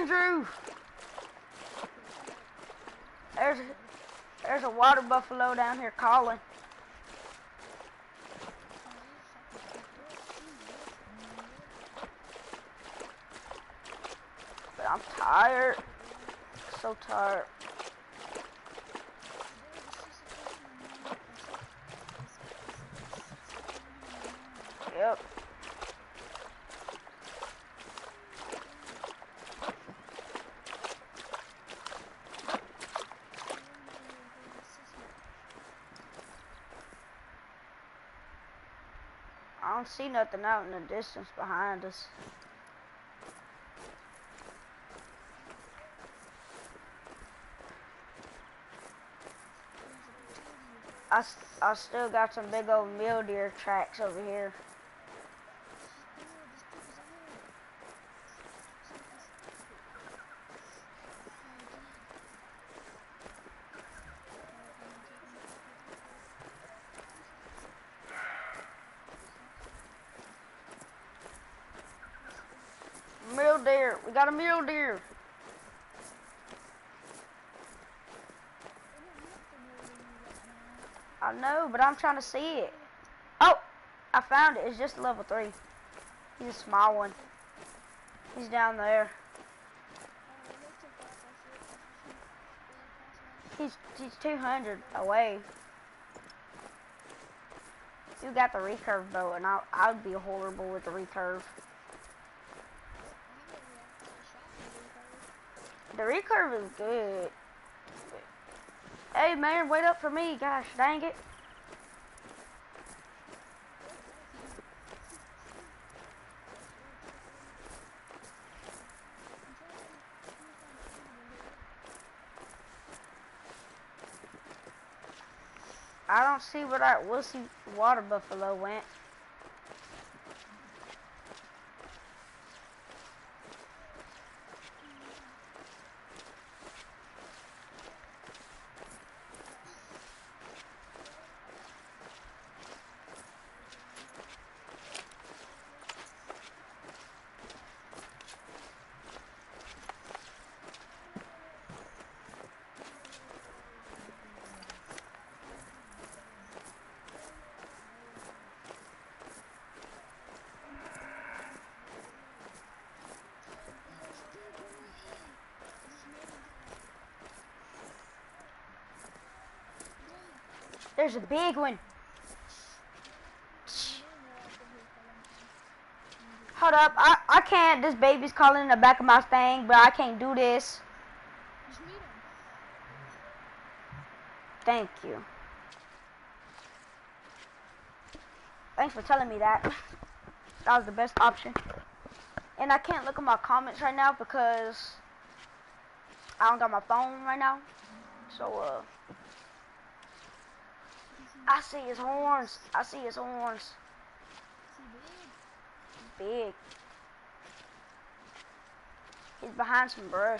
Andrew! There's a water buffalo down here calling. But I'm tired. So tired. Yep. I don't see nothing out in the distance behind us. I still got some big old mule deer tracks over here. Mule deer. We got a mule deer. I know, but I'm trying to see it. Oh, I found it. It's just level 3. He's a small one. He's down there. He's 200 away. You got the recurve bow, and I'd be horrible with the recurve. The recurve is good. Hey man, wait up for me, gosh dang it. I don't see where that wussy water buffalo went. There's a big one. Hold up, I can't. This baby's calling in the back of my thing, but I can't do this. Thank you. Thanks for telling me that. That was the best option. And I can't look at my comments right now because I don't got my phone right now. So, I see his horns. I see his horns. Big. He's behind some brush.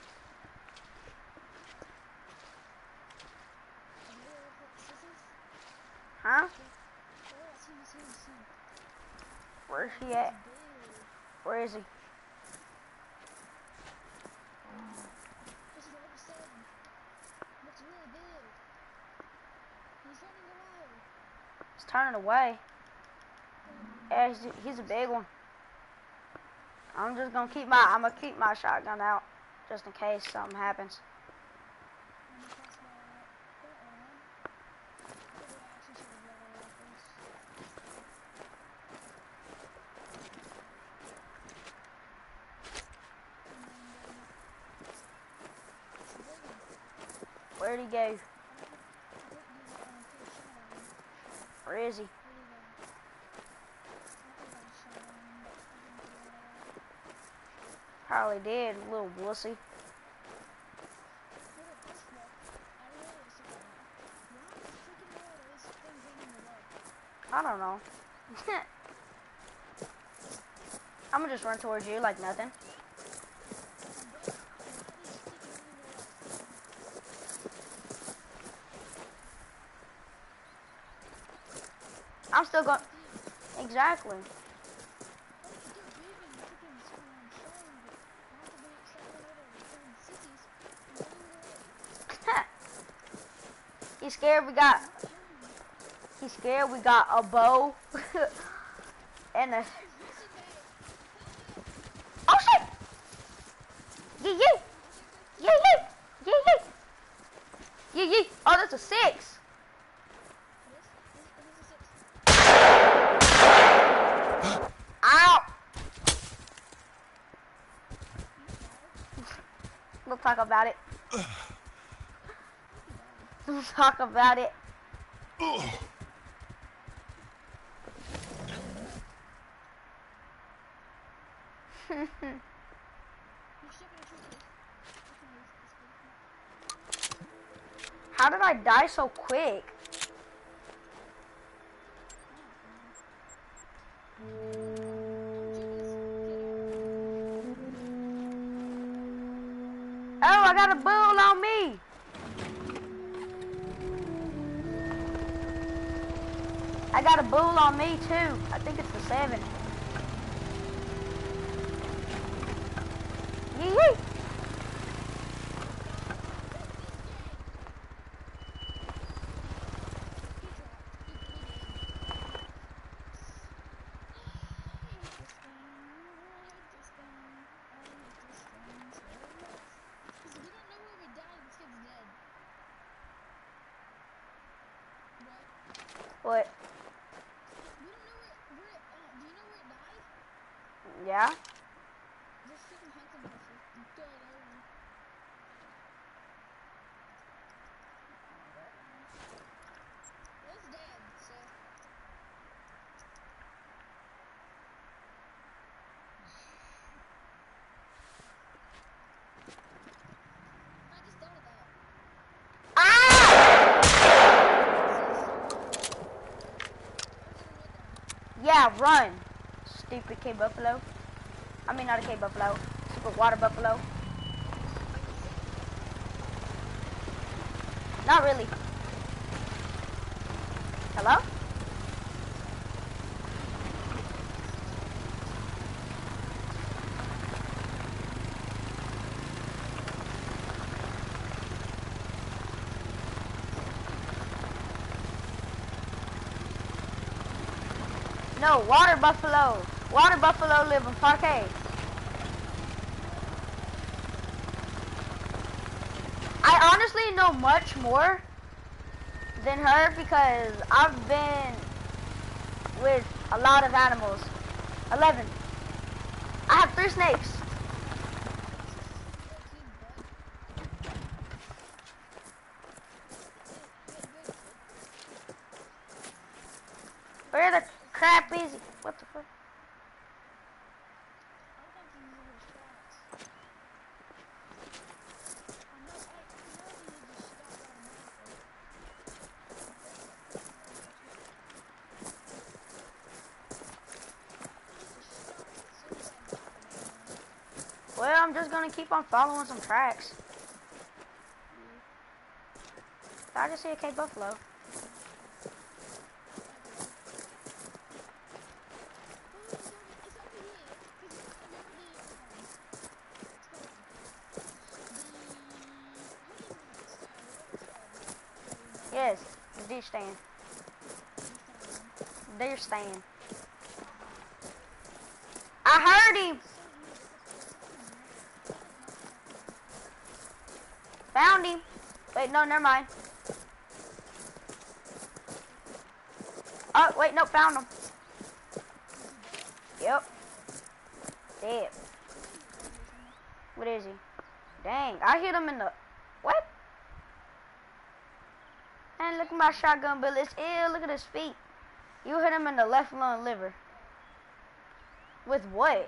Huh? Where's he at? Where is he? He's turning away. Yeah, he's a big one. I'm just gonna keep my shotgun out just in case something happens. Where'd he go? Where is he? Probably did, little wussy. I don't know. I'm gonna just run towards you like nothing. I'm still going. Exactly. He's scared we got... He's scared we got a bow. And a... Oh shit! Yeah, yeah! Yeah, yeah! Yeah, yeah! Yeah, yeah! Oh, that's a 6! Ow! We'll talk about it. We'll talk about it. How did I die so quick? Oh, I got a bull on me. I got a bull on me too. I think it's the 7. Yee-yee. What? Yeah? Yeah, run. Stupid K-Buffalo. I mean, not a K-Buffalo. Stupid water buffalo. Not really. Hello? No, water buffalo. Water buffalo live in Parquet. I honestly know much more than her because I've been with a lot of animals. 11. I have 3 snakes. Where the crap is he? What the fuck? Well, I'm just gonna keep on following some tracks. I just see a K-Buffalo. Yes, the deer stand. Deer stand. I heard him. Found him. Wait, no, never mind. Oh, wait, no, found him. Yep. Dead. What is he? Dang, I hit him in the... What? And look at my shotgun bullets. Ew, look at his feet. You hit him in the left lung liver. With what?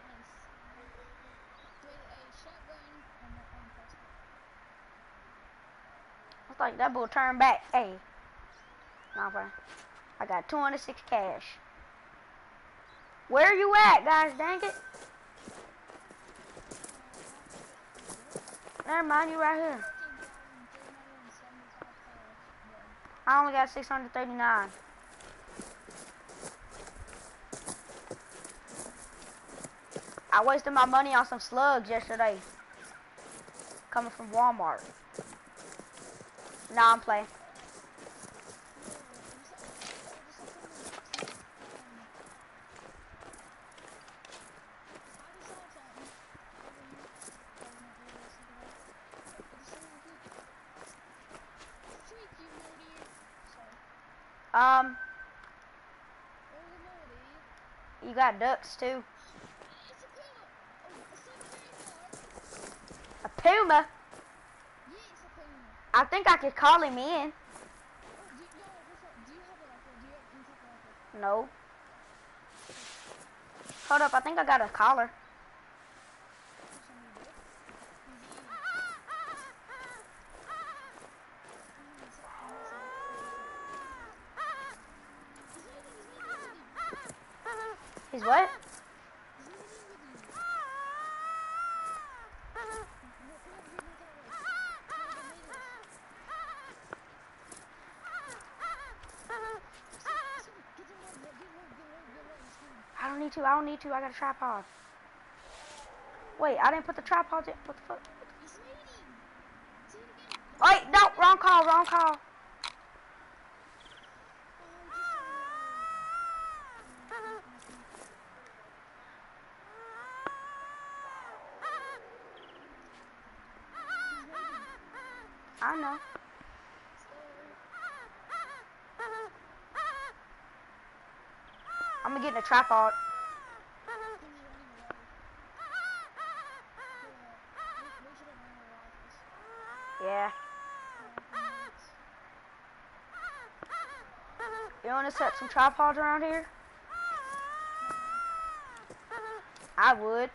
Looks like that bull turned back. Hey. Nah, bro. I got 206 cash. Where are you at, guys? Dang it. Never mind, you right here. I only got 639. I wasted my money on some slugs yesterday. Coming from Walmart. Nah, I'm playing. Um, Oh no, dude. you got ducks too. It's a puma. A Siberian hawk. A puma. Yeah, it's a puma. I think I could call him in. Oh, yo, hold up. Do you have a rifle? Can you take a rifle? No. Hold up, I think I got a collar. For some you do. He's eating. Give me one sec. Give me one second. He's mating with you. He's what? He's mating with you. No, come over here, not that way. No, they're mating. Get in low, get low. He's coming. I don't need to. I don't need to. I got a tripod. Wait, I didn't put the tripod in. What the fuck? He's mating. Say it again. Wait, no, wrong call, wrong call. Oh, he just started He's mating. I know. I'm gonna get in a tripod. He's running away. We should have ran our rifles. Yeah. You want to set some tripods around here? I would.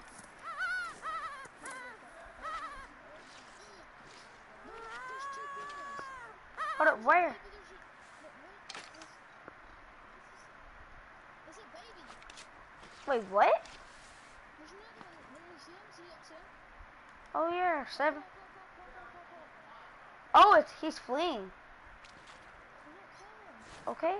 No, there's two pumas. Hold up, where? Maybe there's a... What? There's a baby. Wait, what? There's another one. Literally, see him? See him? Oh yeah, 7. Call. Oh, he's fleeing. No, call him. Okay.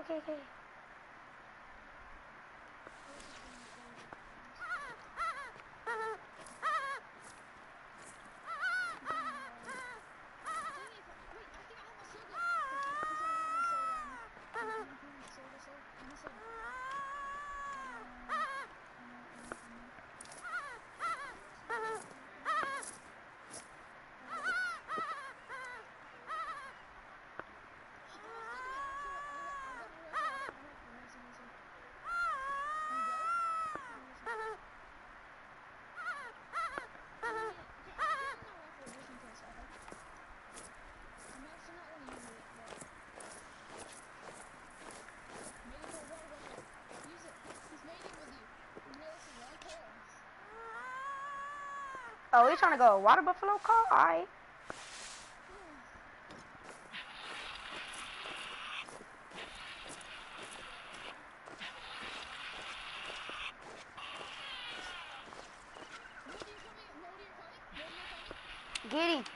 Oh, he's trying to go a water buffalo call? Alright. Get him.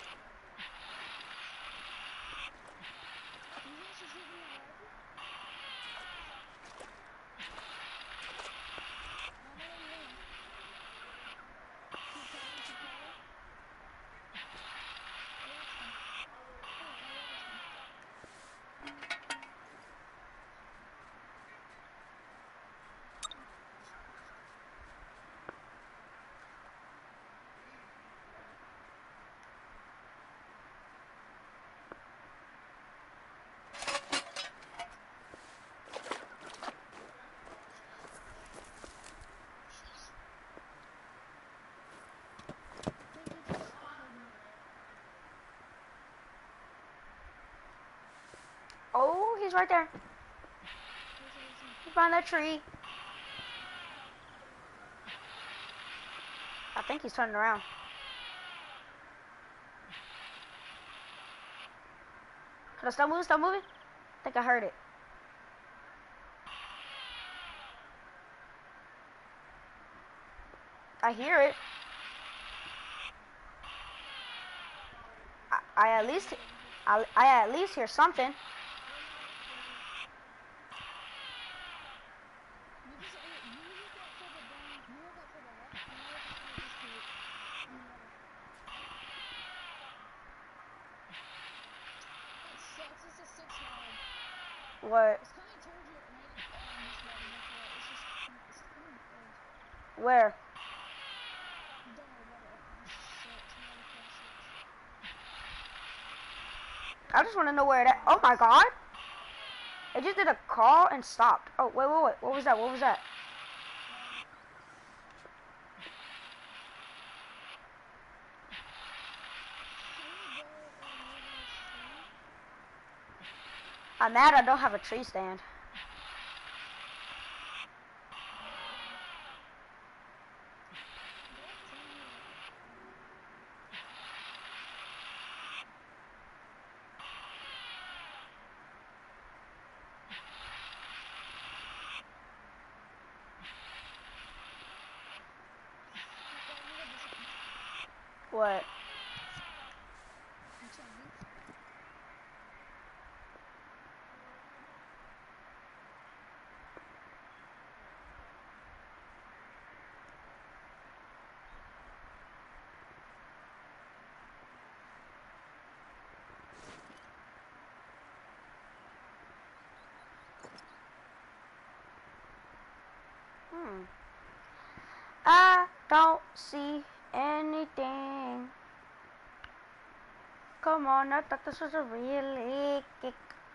Oh, he's right there. He's behind that tree. I think he's turning around. Can I stop moving? Stop moving? I think I heard it. I hear it. I at least hear something. What? It's coming towards you at night, this way, it's coming towards. Where? Don't worry about it. I just want to know where that. Oh my God! It just did a call and stopped. Oh, wait. What was that? What was that? I'm mad I don't have a tree stand. What? I don't see anything. Come on, I thought this was a really kick.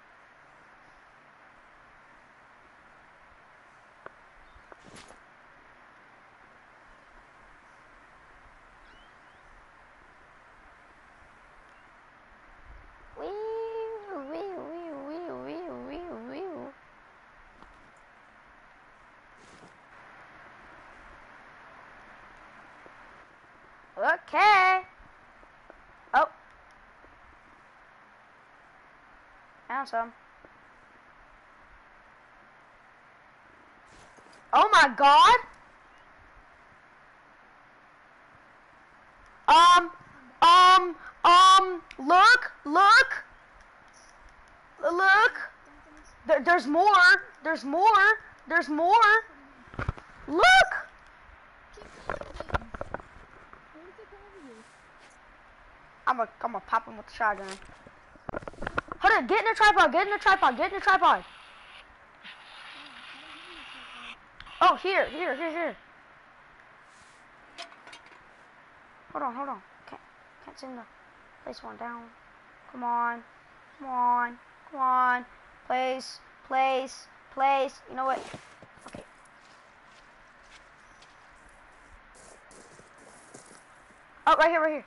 Okay. Oh. Found some. Oh my god. Look. There's more. There's more. There's more. Look. I'm gonna pop him with the shotgun. Hold on, get in the tripod, get in the tripod, get in the tripod. Oh, here. Hold on. Can't seem to place one down. Come on. Place. You know what? Okay. Oh, right here.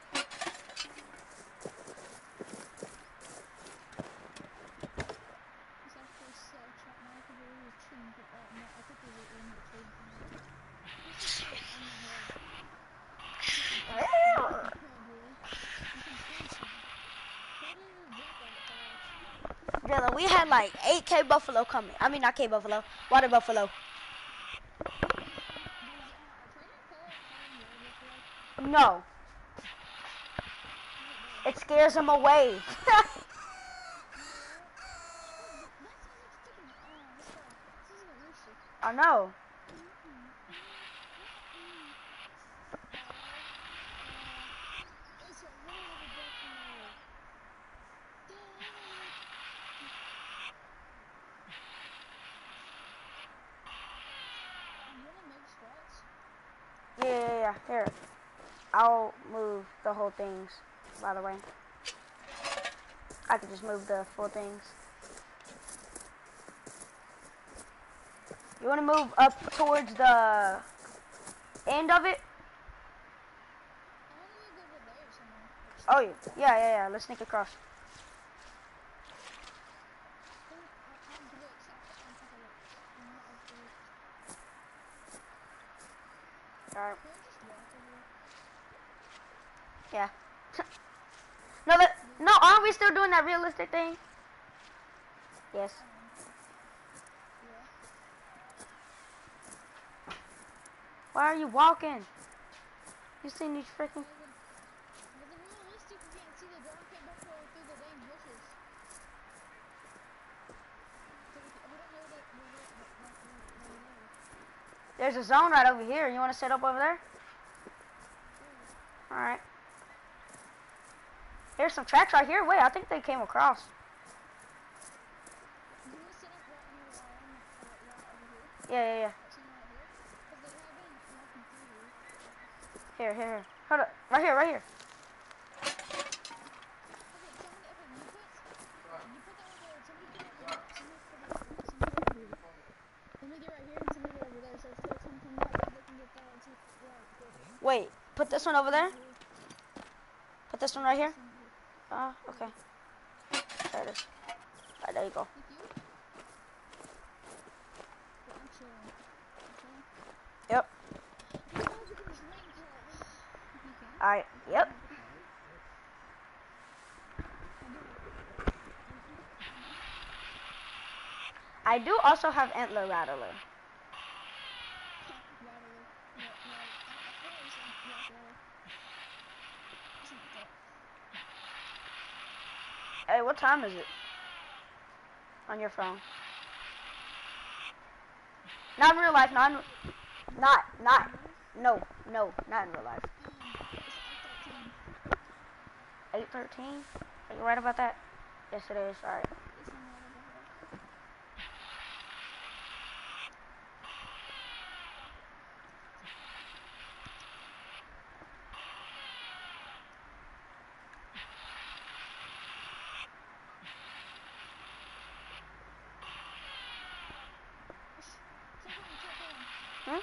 Jalen, we had like 8K buffalo coming. I mean, not K buffalo, water buffalo. No. It scares them away. I know. Yeah. Here. I'll move the whole things, by the way. I could just move the full things. You want to move up towards the end of it? Oh, yeah. Let's sneak across. Alright. Yeah. No, aren't we still doing that realistic thing? Yes. Why are you walking? You seen these freaking... There's a zone right over here. You want to set up over there? Alright. There's some tracks right here. Wait, I think they came across. Yeah. Here. Hold up. Right here. get right here and some get over there. So if they come from that way, they can get that and take it right there. Wait, put this one over there. Here. Put this one right here. This one here. Okay. There it is. Alright, there you go. With you? Yeah, I'm chilling. You chilling? Yep. You know we can just rank call. If you can. Alright, yep. I do also have Antler Rattler. Hey, what time is it? On your phone. Not in real life, not in, not no, not in real life. 8:13? Are you right about that? Yes it is, alright. Hmm?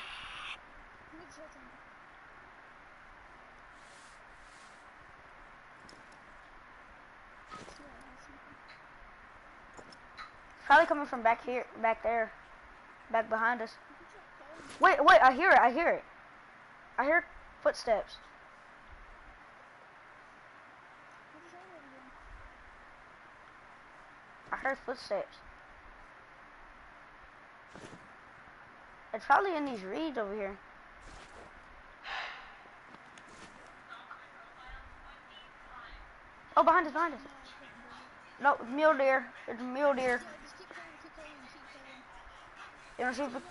Probably coming from back here, back there, back behind us. Wait, I hear it. I hear footsteps. I heard footsteps. It's probably in these reeds over here. Oh, behind us. No, mule deer. It's a mule deer. You wanna see if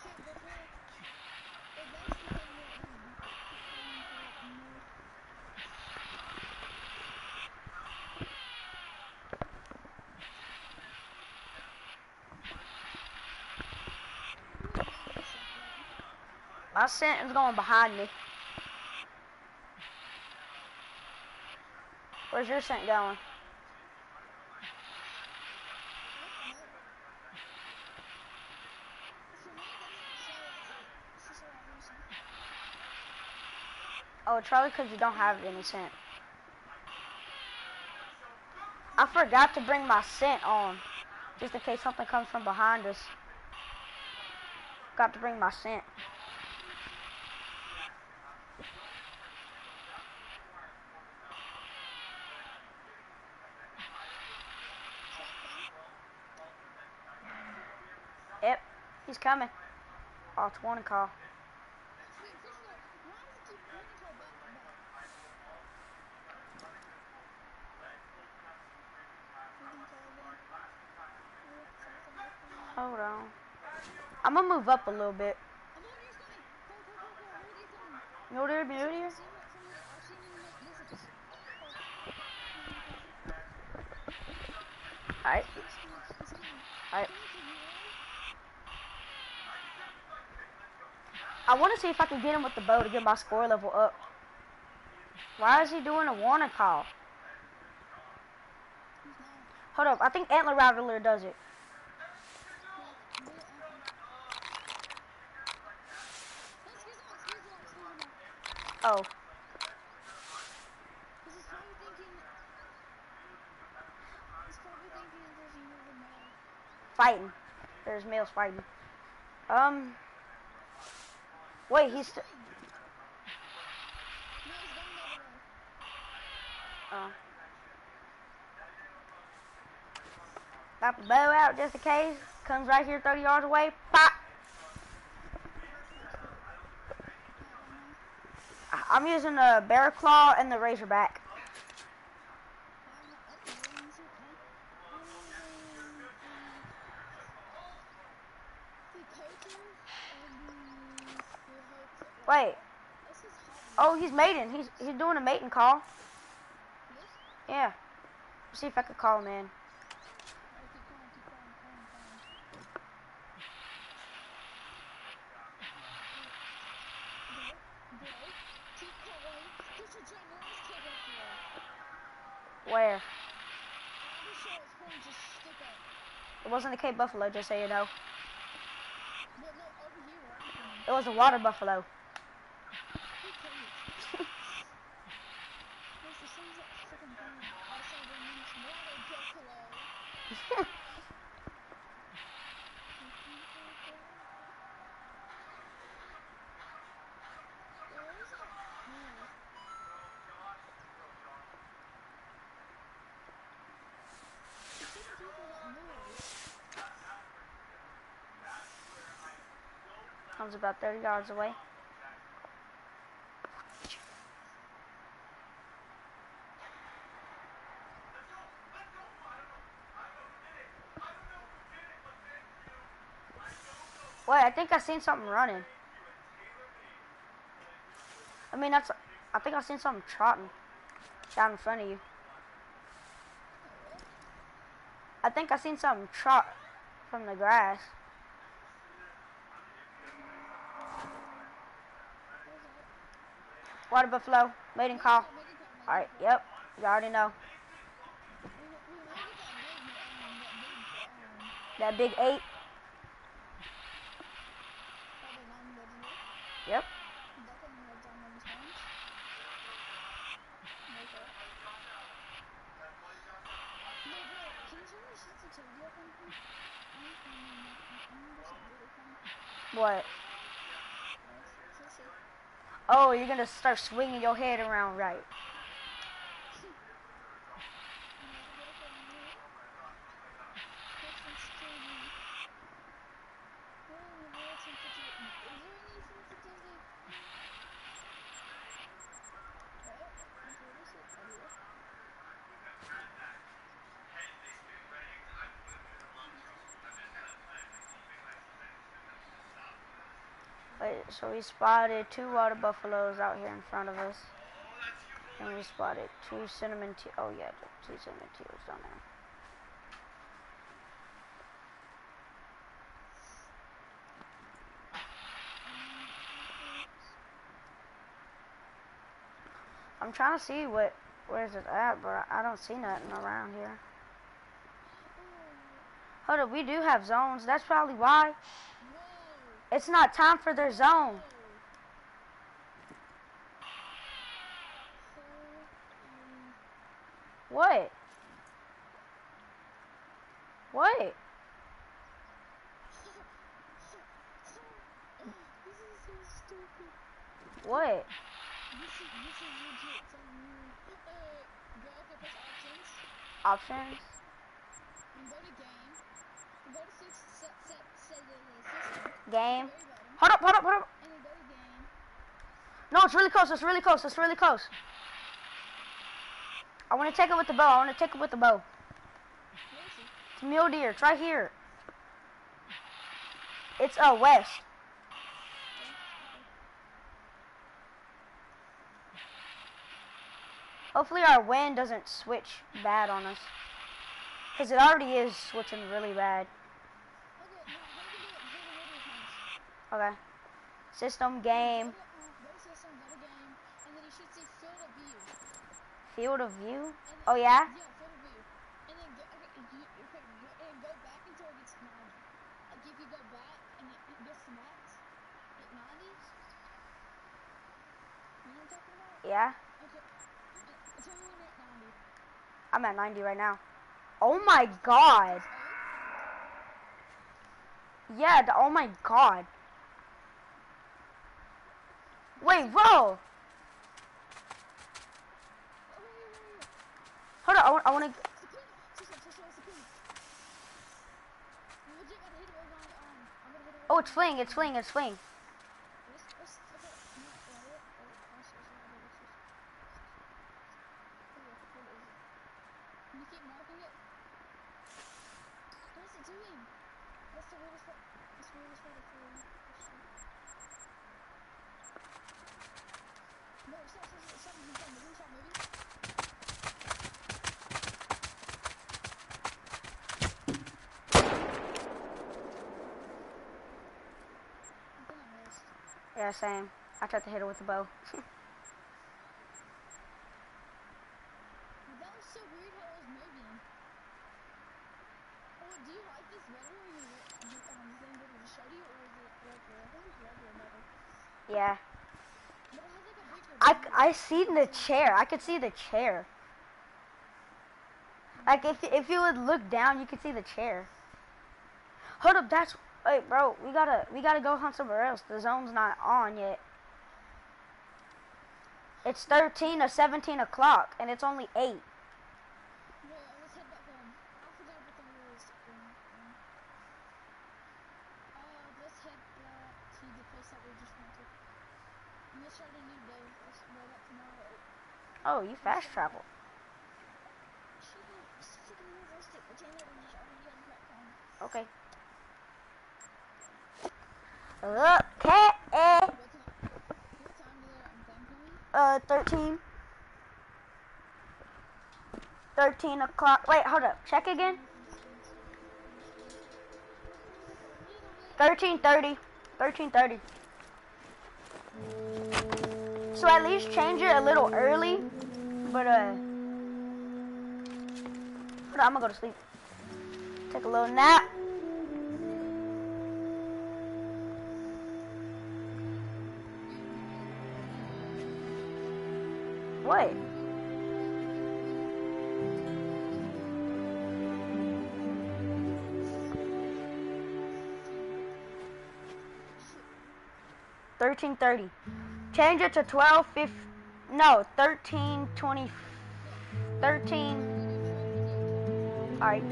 my scent is going behind me. Where's your scent going? Oh, it's probably because you don't have any scent. I forgot to bring my scent on, just in case something comes from behind us. Got to bring my scent. Yep, he's coming. Oh, it's warning call. Hold on. I'm gonna move up a little bit. Mule deer. Alright. I want to see if I can get him with the bow to get my score level up. Why is he doing a warning call? Hold up, I think Antler Rattler does it. Oh. Fighting. There's males fighting. Wait, he's still. Got the bow out just in case. Comes right here 30 yards away. Pop! I'm using the Bear Claw and the Razorback. Wait. Oh, he's mating. He's doing a mating call. Yeah. Let's see if I can call him in. Where? It wasn't a Cape Buffalo, just so you know. No, no, over here where I'm from. It was a water buffalo. Who cares? There's the same freaking thing. Also, their name's Water Buffalo. Where is it? Oh. It's taking people that noise. Comes about 30 yards away. Wait, I think I seen something running. I mean, I think I seen something trotting down in front of you. I think I seen something trot from the grass. Water buffalo, mating call. Alright, yep, you already know. That big 8. Yep. What? Oh, you're gonna start swinging your head around, right? Wait, so we spotted 2 water buffaloes out here in front of us. And we spotted 2 cinnamon teals. Oh yeah, 2 cinnamon teals down there. I'm trying to see where's it at, but I don't see nothing around here. Hold up, we do have zones. That's probably why. It's not time for their zone. What? What? This is so stupid. What? This is legit telling you. Go okay, press options. Options? And go to game. And go to set the system. Game. Very bottom. Hold up, hold up, hold up. And then go to game. No, it's really close. It's really close. It's really close. I want to take it with the bow. I want to take it with the bow. Where is it? It's mule deer. It's right here. It's west. Hopefully our wind doesn't switch bad on us. Because it already is switching really bad. Okay. System, game. Go to system, go to game. And then you should see field of view. Field of view? And Oh yeah? Yeah, field of view. And then go back until it gets 90. Like if you go back and it gets to max, hit 90. You know what I'm talking about? Yeah. Okay. Tell me when you're at 90. I'm at 90 right now. Oh my god. Yeah, oh my god. Wait, bro. Hold on, I want to... Oh, it's fleeing, it's fleeing, it's fleeing. Can you keep marking it? What is it doing? That's the weirdest part. That's the weirdest part of the No, stop moving. Stop moving. I think I missed. Yeah, same. I tried to hit it with the bow. That was so weird how it was moving. Oh, do you like this better? Than the machete, or is it regular? I think it's regular better. Yeah. But it has like a bigger. I seen the chair. I could see the chair. Like if you would look down, you could see the chair. Hold up, that's wait, bro. We gotta go hunt somewhere else. The zone's not on yet. It's 13 or 17 o'clock, and it's only 8. Yeah, let's head back home. I forgot about the rules. Let's head back to the place that we just went to. And let's start a new day. Let's go back tomorrow. Oh, you fast travel. Okay. Okay. What time is it? I'm thinking. 13. 13 o'clock. Wait, hold up. Check again. 13:30. 13:30. So at least change it a little early. But hold on, I'm gonna go to sleep. Take a little nap. What? $13.30. Change it to 12:50. No, 13:20. 13. All right.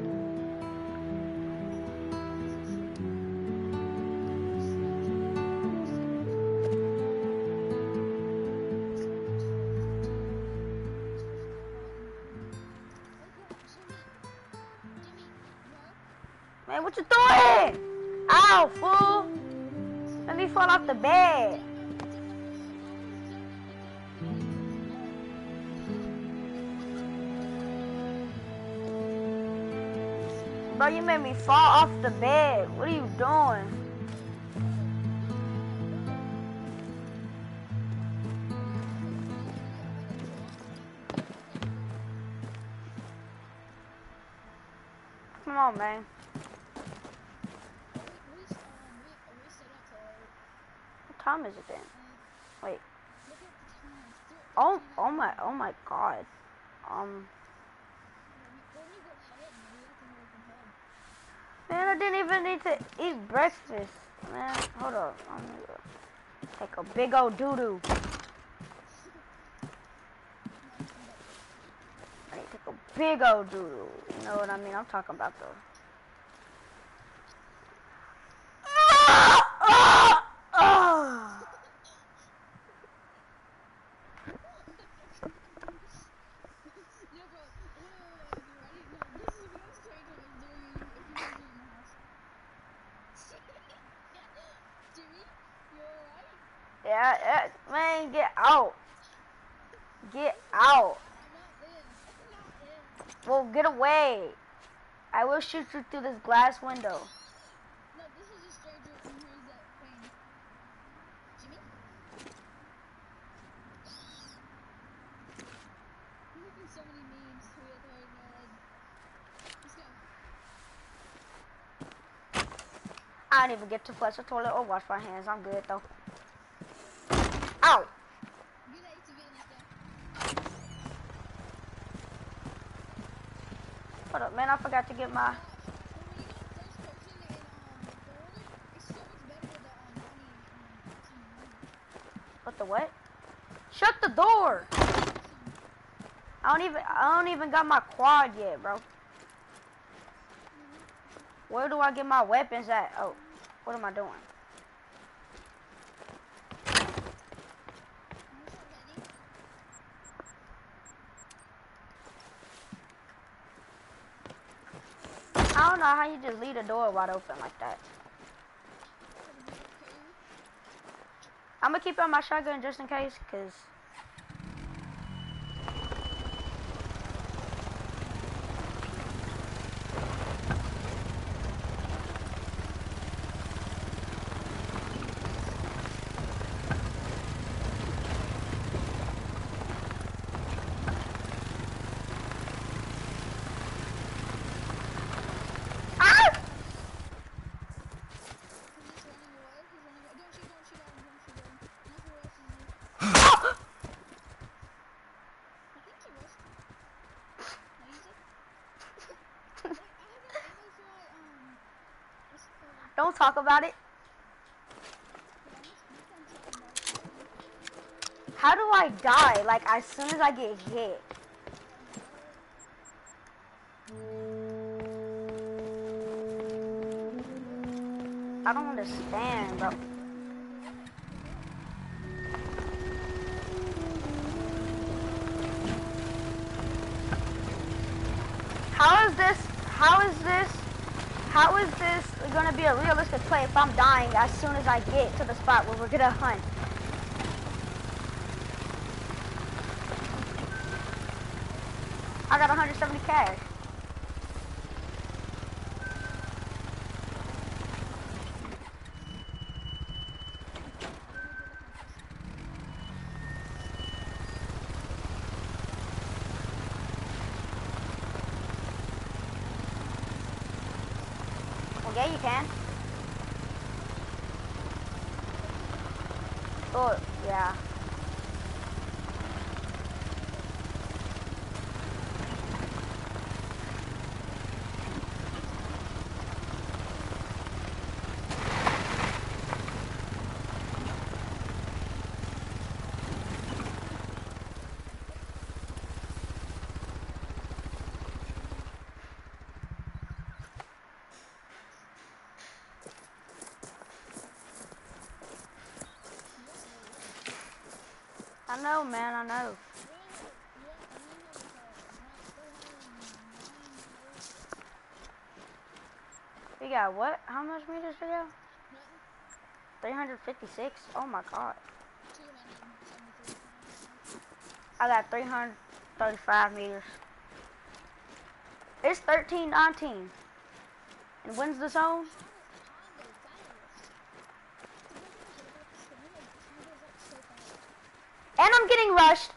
Man, what you doing? Ow, fool! Let me fall off the bed. Bro, you made me fall off the bed. What are you doing? Come on, man. What time is it then? Wait. Oh my God. Man, I didn't even need to eat breakfast. Man, hold up. I'm gonna take a big old doo-doo. I need to take a big old doo-doo. You know what I mean? I'm talking about the... Yeah, man, get out. Get out. Well, get away. I will shoot you through this glass window. No, this is a stranger and here's that pain. Jimmy? I'm making so many memes with her in my head. Let's go. I don't even get to flush the toilet or wash my hands. I'm good though. Ow! Good ATV in this game. Hold up, man. I forgot to get my... What the what? Shut the door! I don't even got my quad yet, bro. Where do I get my weapons at? Oh, what am I doing? I don't know how you just leave the door wide open like that. I'm gonna keep it on my shotgun just in case, cause Don't talk about it. How do I die? Like as soon as I get hit. I don't understand, bro. How is this gonna be a realistic play if I'm dying as soon as I get to the spot where we're gonna hunt? I got 170 cash. Well, yeah, you can. Oh, yeah. I know, man, I know. We got what? How much meters we got? 356? Oh my god. I got 335 meters. It's 13-19. And when's the zone? And I'm getting rushed.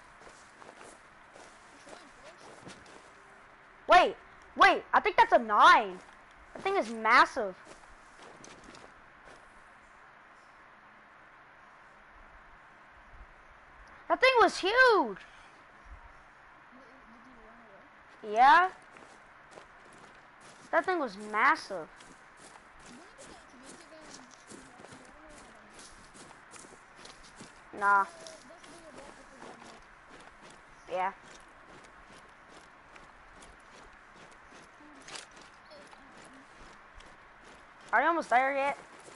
Wait, I think that's a 9. That thing is massive. That thing was huge. Yeah. That thing was massive. Nah. Yeah. Are you almost there yet?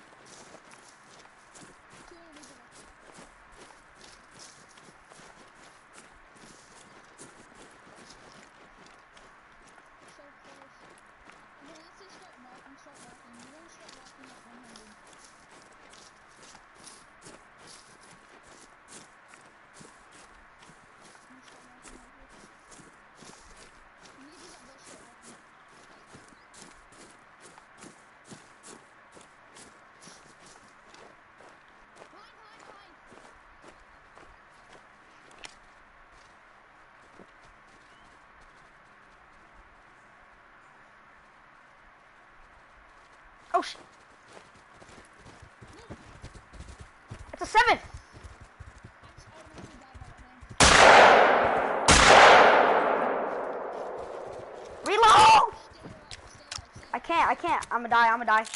Oh shit. It's a 7. Reload! I can't. I'ma die.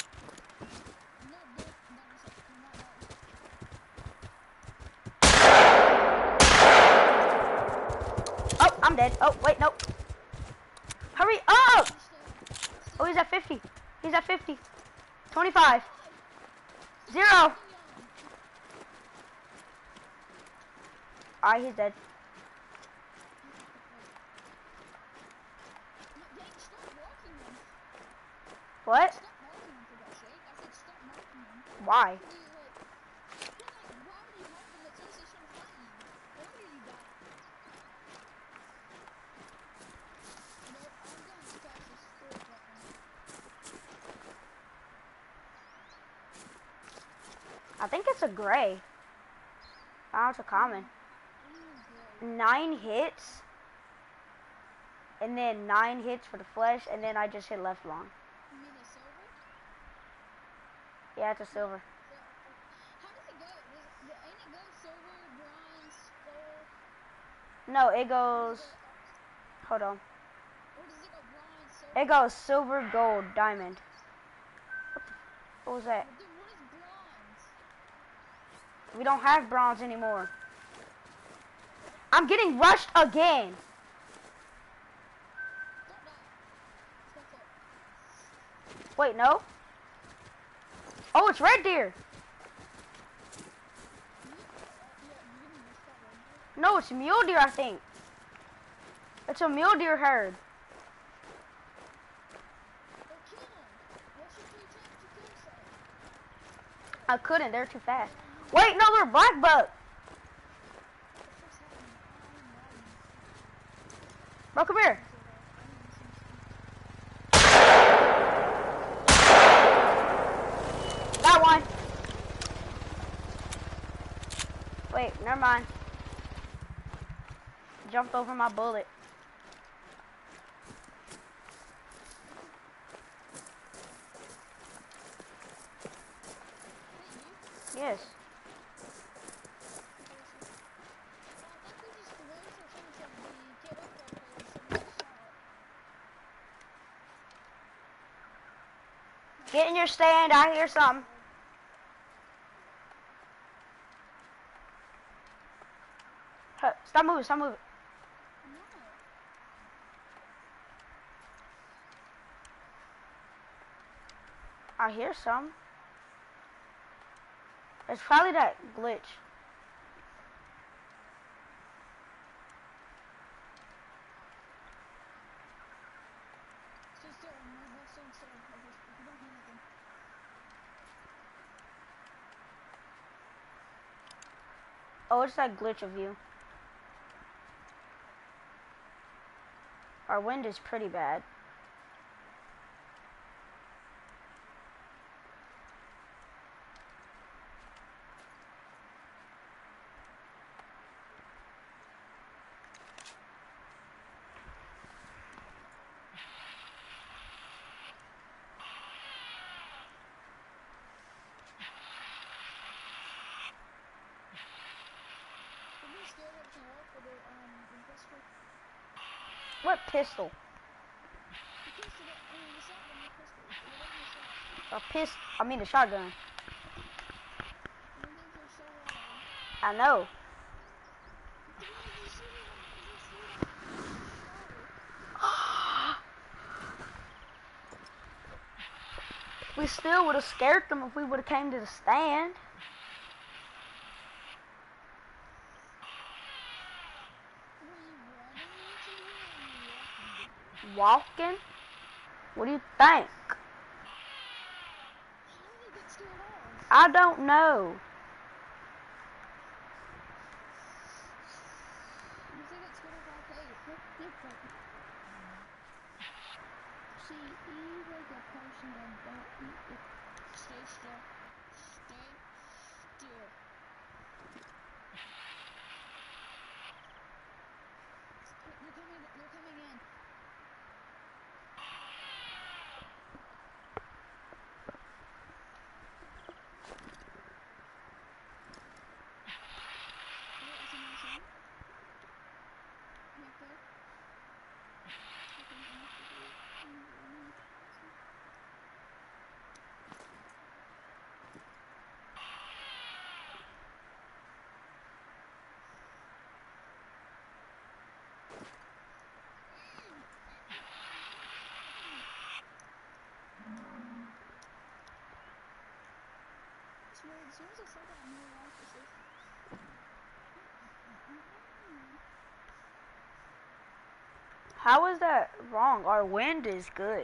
Oh, I'm dead. Oh, wait, no. Hurry up! Oh, he's at 50. 25. 0. Alright, he's dead. What? Why? I think it's a gray. Oh, it's a common. 9 hits. And then 9 hits for the flesh, and then I just hit left long. You mean a silver? Yeah, it's a silver. How does it go? Ain't it go silver, bronze, gold? No, it goes... Hold on. Or does it go bronze, silver? It goes silver, gold, diamond. What was that? Dude, what is bronze? We don't have bronze anymore. I'm getting rushed again. Don't die. Stay close. Wait, no. Oh, it's red deer. Yeah, you're gonna miss that right there. No, it's mule deer, I think. It's a mule deer herd. Or kill him. What's your 3 attempts to kill yourself? I couldn't, they're too fast. Wait, no, they're black buck. What the fuck's happening? I'm lagging. Bro, come here. Got one. Wait, never mind. Jumped over my bullet. Yes. Get in your stand, I hear something. Huh, stop moving, stop moving. I hear some. It's probably that glitch. Oh, it's that glitch of you. Our wind is pretty bad. What pistol? I mean the shotgun. I know. We still would have scared them if we would have came to the stand. Walking? What do you think? I don't know. Stay still. Stay still. They're coming in. As soon as I said that, I knew I was safe. How is that wrong? Our wind is good.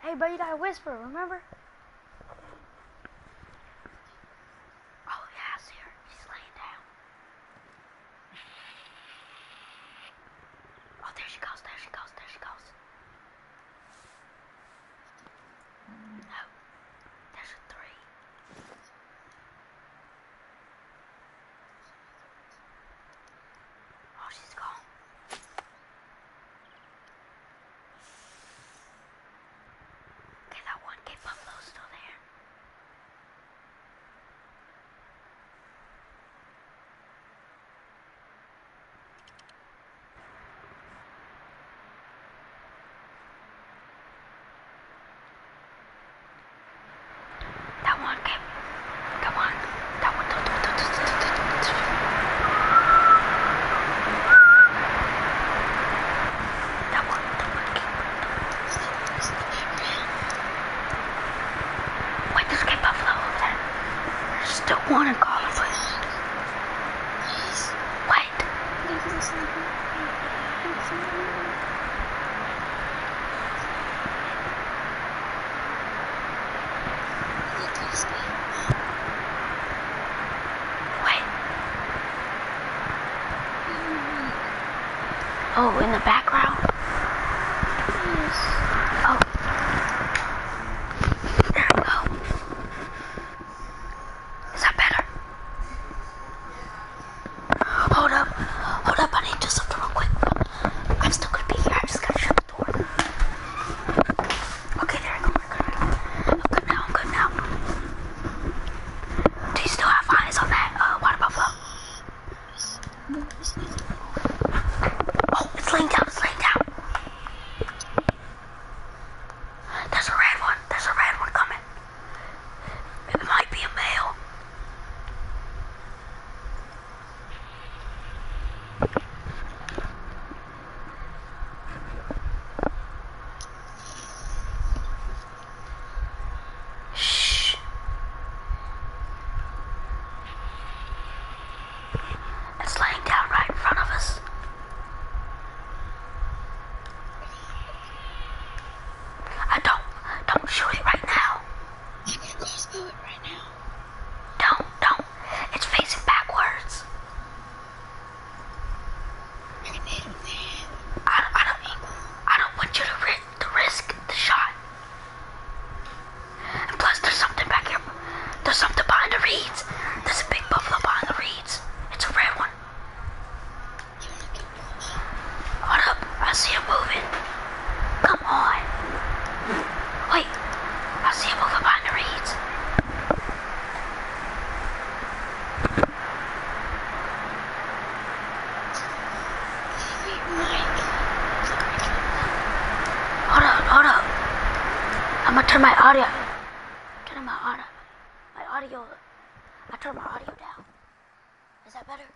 Hey, bro, you gotta whisper, remember? Oh, yeah, I see her. She's laying down. Oh, there she goes, there she goes, there she goes. No, there's a 3. Oh, she's gone. Okay, that one Cape Buffalo's still there. That one Cape. Come on. That one. That one. Wait, there's Cape Buffalo over there. There's still one in Collinwood. Wait. Wait. Oh, in the background? Oh. There we go. Is that better? Hold up. Hold up, I need to do something real quick. I'm still gonna be here. I just gotta shut the door. Okay, there we go. I'm good now. I'm good now. Do you still have eyes on that water buffalo? Oh, it's laying down. It's laying down. There's a red one. There's a red one coming. It might be a male. Shh. It's laying down right in front of us. Don't shoot it right now. I'm gonna crossbow it right now. Don't. It's facing backwards. I can hit him there. I don't want you to risk the shot. And plus, there's something back here. There's something behind the reeds. There's a big buffalo behind the reeds. It's a red one. Hold up, I see him moving. Come on. Wait, I see him moving behind the reeds. Hold up. I'm gonna turn my audio. I turned my audio down. Is that better?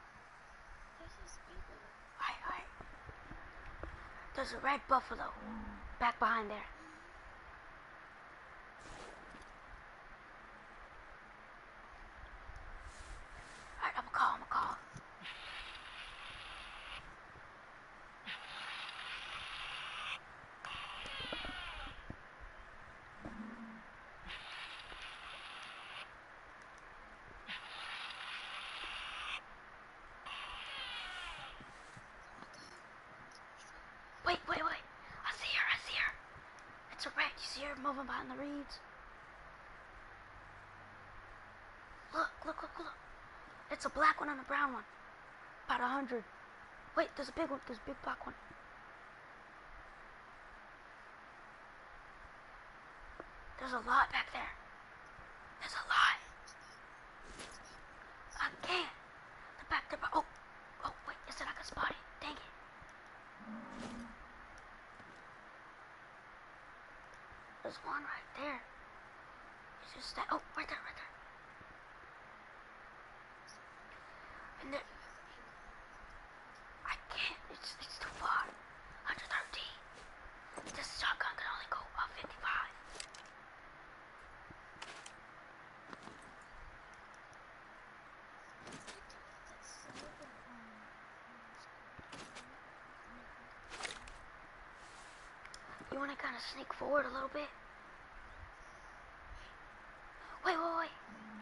Alright. There's a red buffalo back behind there. Alright, I'm gonna call. Wait. I see her. It's a red. You see her moving behind the reeds? Look. It's a black one and a brown one. About 100. Wait, there's a big one. There's a big black one. There's a lot back there. There's a lot. I can't. The back there. Oh, wait. It said I could spot it. Dang it. There's one right there. It's just that. Oh, right there. And there. I can't. It's too far. 113. This shotgun can only go about 55. You want to kind of sneak forward a little bit? Wait, wait, wait.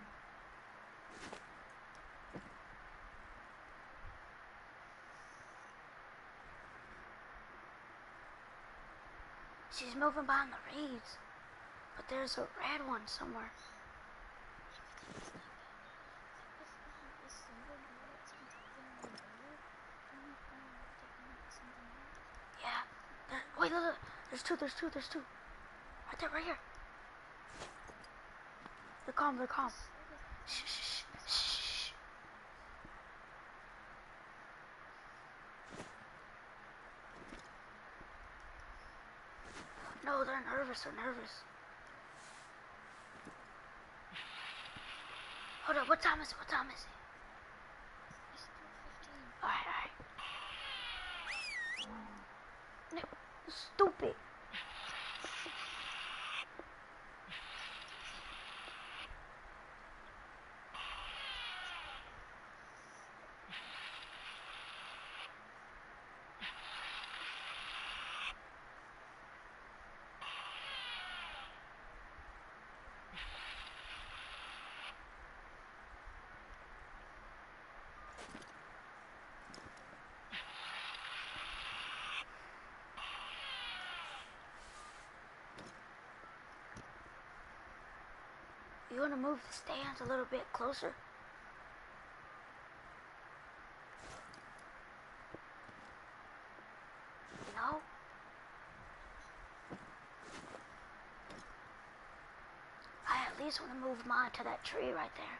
She's moving behind the reeds, but there's a red one somewhere. Yeah. Wait, look, look. There's two. Right there, right here. They're calm, they're calm. Shh, shh, shh, shh. No, they're nervous, Hold on, what time is it? Alright. No, stupid. You want to move the stands a little bit closer? No? I at least want to move mine to that tree right there.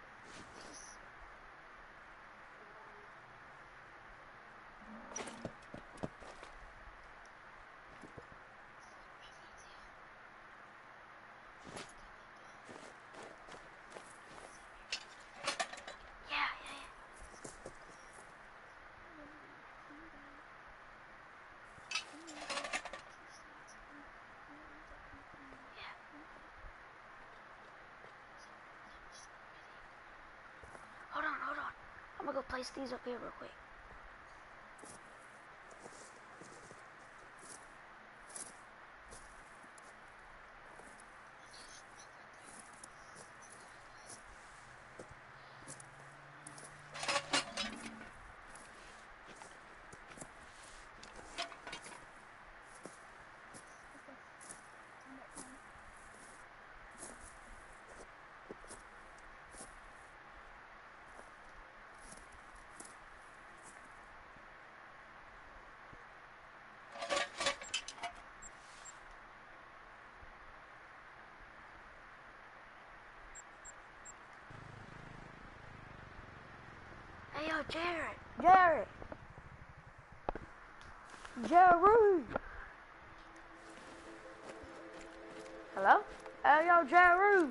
Hold on. I'm gonna go place these up here real quick. Hey, yo, Jared. Jerry. Hello? Hey, yo, Jerry.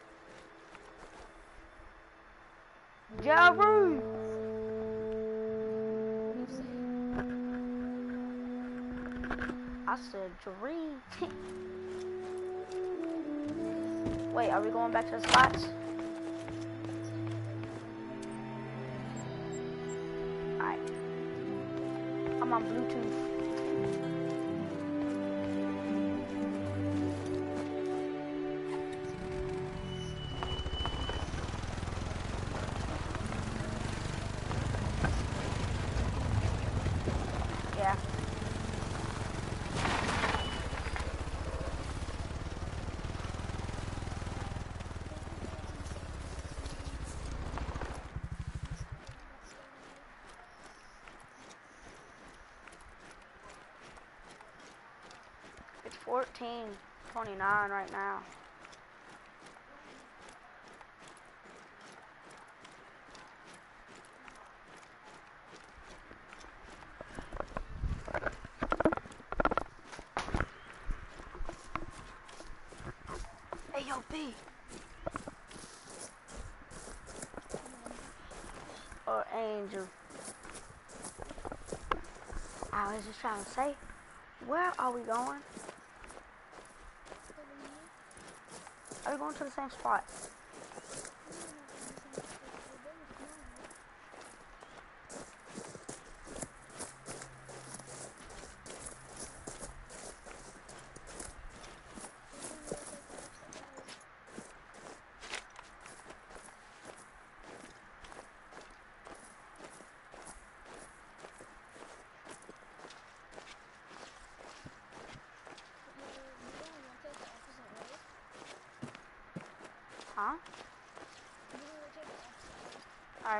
Jerry. I said Jerry. Wait, are we going back to the spots? Alright. I'm on Bluetooth. Yeah. It's 14:29 right now. Hey, yo, B. Or Angel. I was just trying to say, where are we going? Are we going to the same spot? Huh? Alright.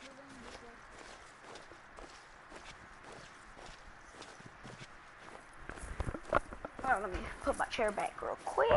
Well, let me put my chair back real quick.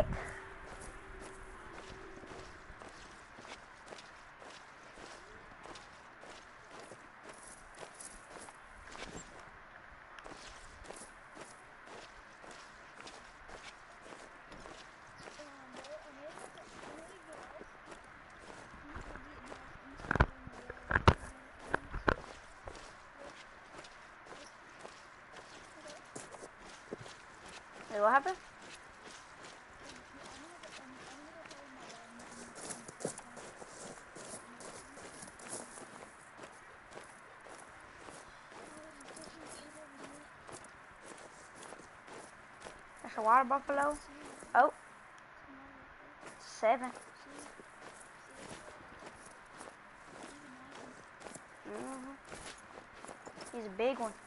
Wait, what happened? That's a water buffalo. Oh. 7. He's a big one.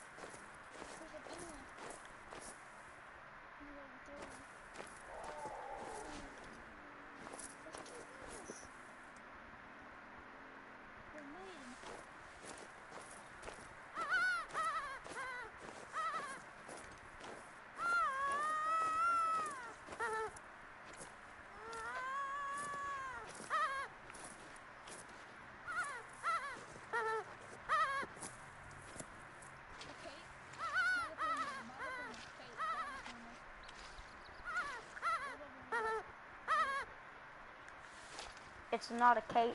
It's not a Kate.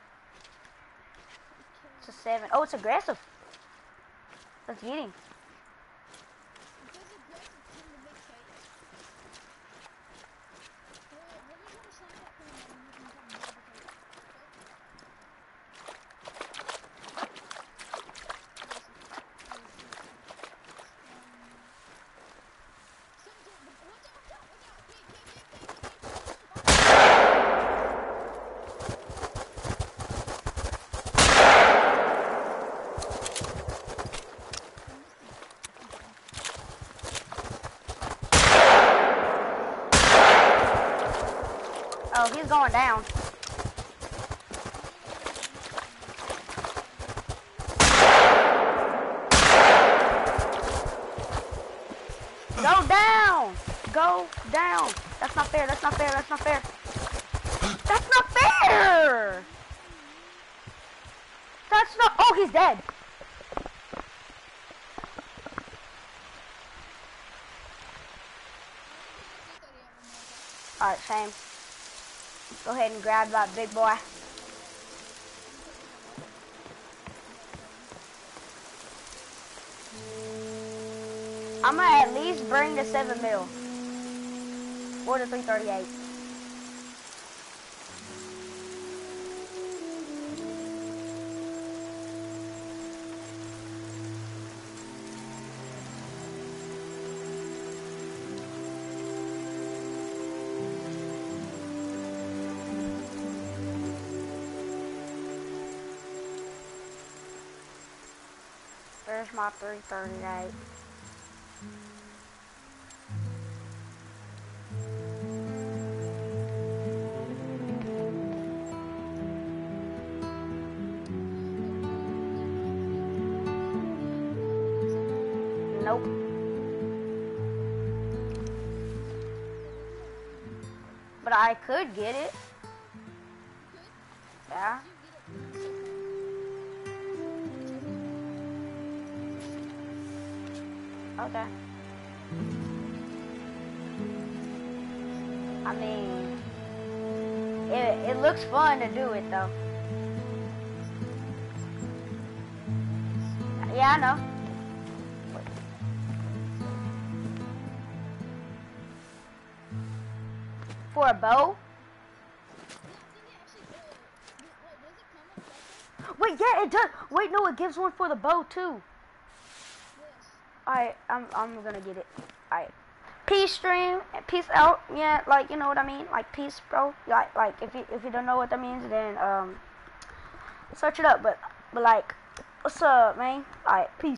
It's a 7. Oh, it's aggressive. Let's get him. Oh, he's going down. Go down! Go down! That's not fair, that's not fair, that's not fair. That's not fair! That's not... Oh, he's dead. Alright, same. Go ahead and grab that big boy. I'm gonna at least bring the 7 mil. Or the 338. There's my 338. Nope. But I could get it. Yeah. Okay. I mean, it looks fun to do it though. Yeah, I know. For a bow? Wait, yeah, it does. Wait, no, it gives one for the bow too. Alright, I'm gonna get it. Alright. Peace stream, peace out. Yeah, like, you know what I mean? Like, peace, bro. Like if you don't know what that means, then search it up. But like, what's up, man? Alright, peace.